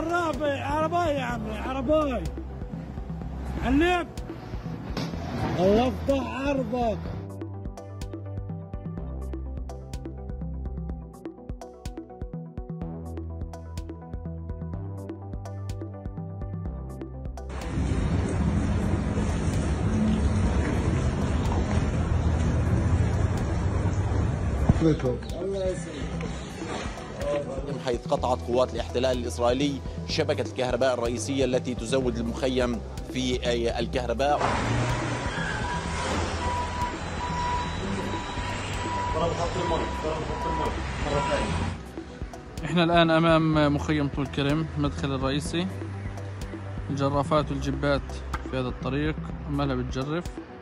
عرابي عرباي يا عمي عرباي علم. الله يفتح عرضك. حيث قطعت قوات الاحتلال الإسرائيلي شبكة الكهرباء الرئيسية التي تزود المخيم في الكهرباء. احنا الآن أمام مخيم طول كرم المدخل الرئيسي. الجرافات والجبات في هذا الطريق عمالها بتجرف.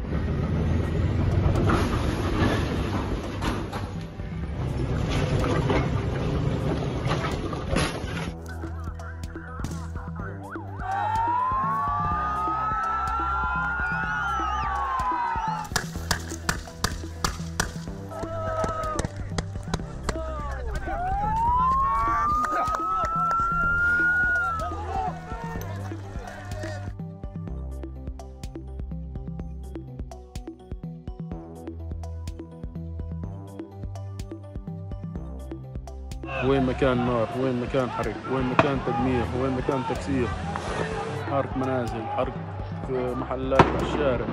وين مكان نار، وين مكان حرق، وين مكان تدمير، وين مكان تكسير، حرق منازل، حرق محلات على الشارع.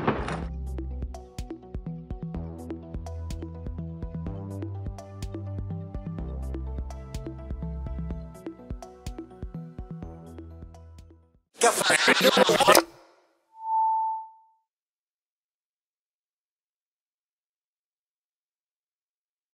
كفى